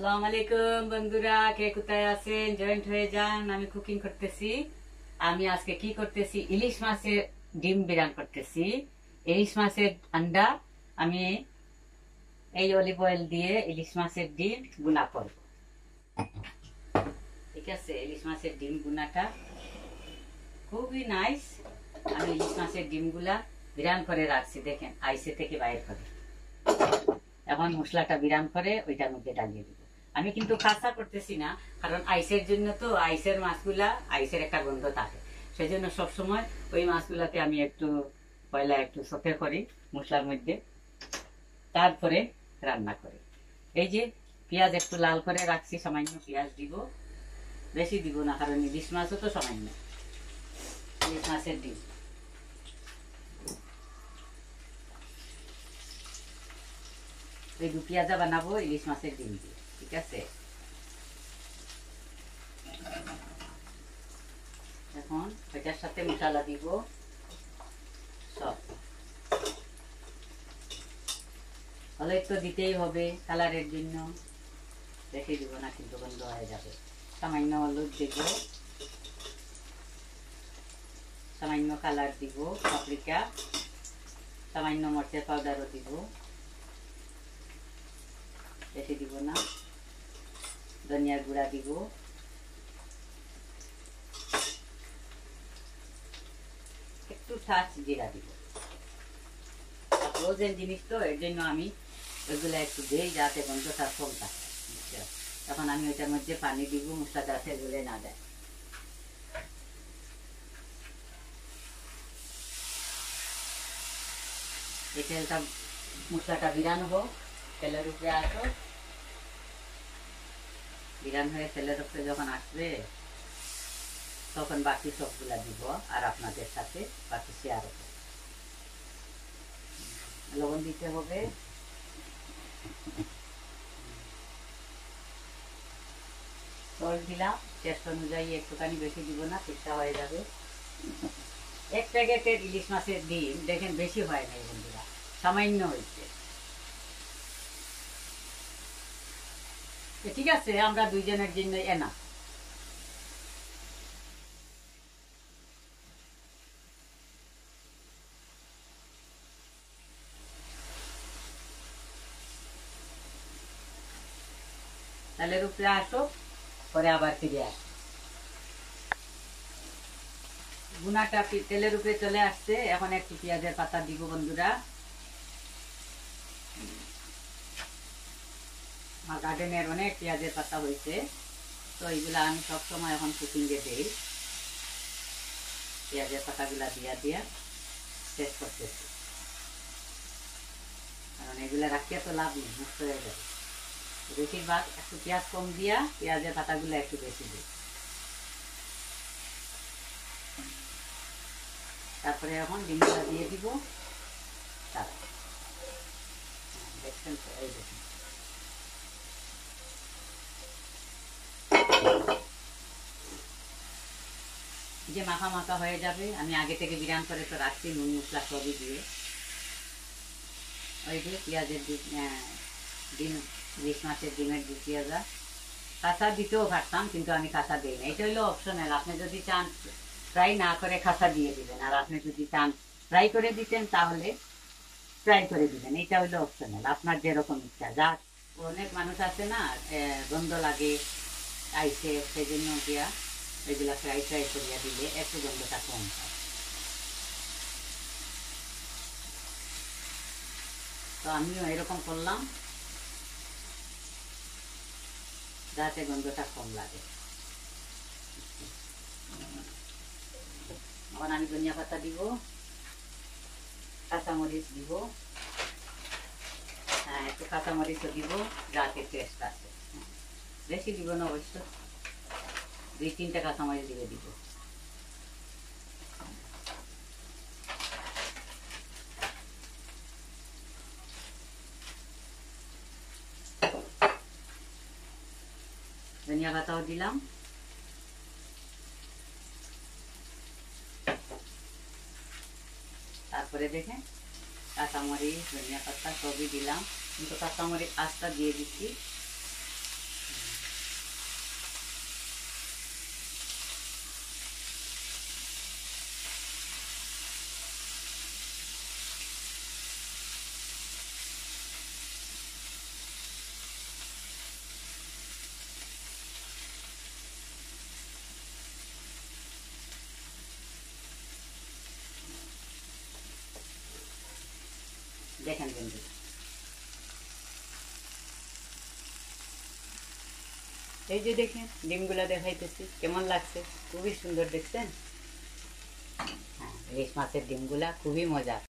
আসসালামু আলাইকুম বন্ধুরা, কে কোথায় আছেন জয়েন্ট হয়ে যান। আমি কুকিং করতেছি। আমি আজকে কি করতেছি, ইলিশ মাছের ডিম বিরান করতেছি। ইলিশ মাছের আন্ডা আমি এই অলিভ অয়েল দিয়ে ইলিশ মাছের ডিম গুনা করব। ঠিক আছে, ইলিশ মাছের ডিম গুনাটা খুবই নাইস। আমি ইলিশ মাছের ডিমগুলা বিরান করে রাখছি, দেখেন আইসে থেকে বাইর করে। এখন মশলাটা বিরান করে ওইটার মধ্যে ডালিয়ে দিব। আমি কিন্তু কাঁচা করতেছি না, কারণ আইসের জন্য তো আইসের মাছগুলা আইসের একটা গন্ধ থাকে, সেজন্য সবসময় ওই মাছগুলাকে আমি একটু পয়লা একটু সতে করি মশলার মধ্যে, তারপরে রান্না করি। এই যে পেঁয়াজ একটু লাল করে রাখছি, সামান্য পেঁয়াজ দিব, বেশি দিব না, কারণ ইলিশ মাছও তো সামান্য। ইলিশ মাছের ডিম এই দু পেঁয়াজা বানাবো ইলিশ মাছের ডিম দিয়ে। ঠিক আছে, এখন এটার সাথে মশলা দিব সব। হলুদ তো দিতেই হবে কালারের জন্য, বেশি দিব না কিন্তু গন্ধ হয়ে যাবে। সামান্য হলুদ দিব, সামান্য কালার দিব, পাপরিকা, সামান্য মরিচের পাউডারও দিব, বেশি দিব না। ধনিয়ার গুঁড়া দিব, একটু টাচ জিরা দিব। ফ্রোজেন জিনিস তো, এর জন্য আমি এগুলো একটু দেই যাতে গন্ধটা কম থাকে। এখন আমি ওইটার মধ্যে পানি দিব, মশলাটা আছে গলে না যায়। এই তেলটা মশলাটা বিরান হোক, তেলের উপরে আসো, বিরান হয়ে তেলের উপরে যখন আসবে তখন বাকি সবগুলা দিব আর আপনাদের সাথে বাকি শেয়ার হবে। লবণ দিতে হবে, জল দিলাম টেস্ট অনুযায়ী, একটুখানি বেশি দিব না, ঠিকঠাক হয়ে যাবে। এক প্যাকেটের ইলিশ মাছের ডিম দেখেন বেশি হয় না বন্ধুরা, সামান্য হয়েছে। ঠিক আছে, আমরা দুইজনের জন্য এনা। তেলের উপরে আসো, পরে আবার ফিরে আসো। গুনাটা তেলের উপরে চলে আসছে, এখন একটু পেঁয়াজের পাতা দিব বন্ধুরা। আমার গার্ডেনের অনেক পেঁয়াজের পাতা হয়েছে, তো এইগুলা আমি সবসময় এখন কুকিংয়ে দিই। পেঁয়াজের পাতাগুলা দিয়া দিয়া শেষ করতেছি, কারণ এগুলা রাখিয়া তো লাভ নেই, নষ্ট হয়ে যাবে। বেশিরভাগ একটু পেঁয়াজ কম দিয়া পেঁয়াজের পাতাগুলো একটু বেশি দিই। তারপরে এখন ডিমগুলা দিয়ে দিব। দেখছেন তো, এই দেখুন যে মাখা মাখা হয়ে যাবে। আমি আগে থেকে বিরান করে তো রাখছি, নুন মশলা সবই দিয়ে। ওই যে পেঁয়াজের ডিম, ইলিশ মাছের ডিমের দু পেঁয়াজা কাঁচা দিতেও পারতাম, কিন্তু আমি কাঁচা দিই না। এটা হলো অপশনাল, আপনি যদি চান ফ্রাই না করে কাঁচা দিয়ে দিবেন, আর আপনি যদি চান ফ্রাই করে দিতেন তাহলে ফ্রাই করে দিবেন। এটা হলো অপশনাল, আপনার যেরকম ইচ্ছা। যা অনেক মানুষ আছে না, গন্ধ লাগে আইসে, সেই জন্য দিয়া এগুলা ফ্রাই ফ্রাই করিয়া দিলে একটু গন্ধটা কম হয়। তো আমিও এরকম করলাম যাতে গন্ধটা কম লাগে। এখন আমি ধনিয়া পাতা দিব, কাঁচামরিচ দিব, হ্যাঁ একটু কাঁচামরিচও দিব যাতে টেস্ট আসে। বেশি দিব না অবশ্য, 2-3টা কাঁচামরিচ দিয়ে দিব। ধনিয়া পাতাও দিলাম, তারপরে দেখেন কাঁচামরিচ ধনিয়া পাতা সবই দিলাম, কিন্তু কাঁচামরিচ আস্তা দিয়ে দিচ্ছি, বন্ধুরা। এই যে দেখেন ডিমগুলা দেখাইতেছি, কেমন লাগছে? খুবই সুন্দর, দেখছেন? হ্যাঁ, ইলিশ মাছের ডিমগুলা খুবই মজা।